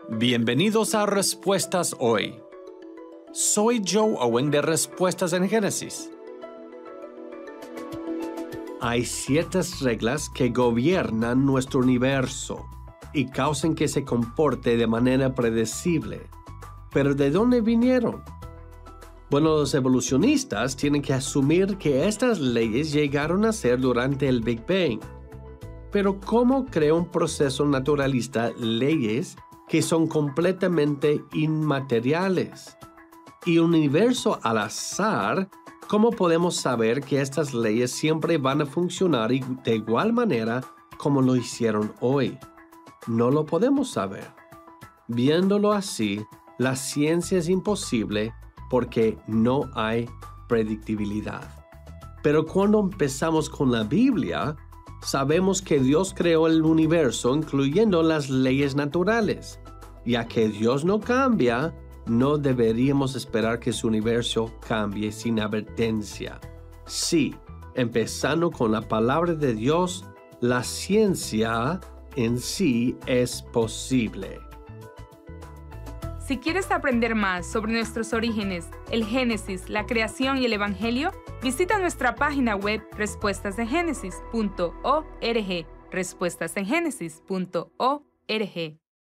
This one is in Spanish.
Bienvenidos a Respuestas Hoy. Soy Joe Owen de Respuestas en Génesis. Hay ciertas reglas que gobiernan nuestro universo y causan que se comporte de manera predecible. ¿Pero de dónde vinieron? Bueno, los evolucionistas tienen que asumir que estas leyes llegaron a ser durante el Big Bang. Pero ¿cómo crea un proceso naturalista leyes que son completamente inmateriales? Y un universo al azar, ¿cómo podemos saber que estas leyes siempre van a funcionar de igual manera como lo hicieron hoy? No lo podemos saber. Viéndolo así, la ciencia es imposible porque no hay predictibilidad. Pero cuando empezamos con la Biblia, sabemos que Dios creó el universo incluyendo las leyes naturales. Ya que Dios no cambia, no deberíamos esperar que su universo cambie sin advertencia. Sí, empezando con la palabra de Dios, la ciencia en sí es posible. Si quieres aprender más sobre nuestros orígenes, el Génesis, la creación y el Evangelio, visita nuestra página web respuestasengénesis.org, respuestasengénesis.org.